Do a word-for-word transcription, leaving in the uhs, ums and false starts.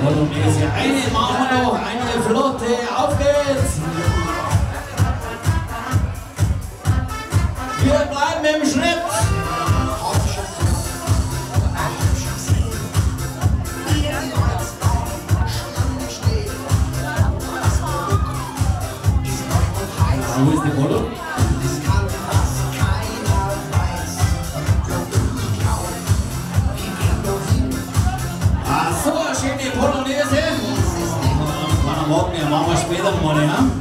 Polonaise. Eine machen wir noch, eine flotte, auf geht's! Wir bleiben im Schritt! Wo ist die Polo? Ach so, eine schöne Polonaise. Kann am Morgen, ja, machen wir später mal, ja.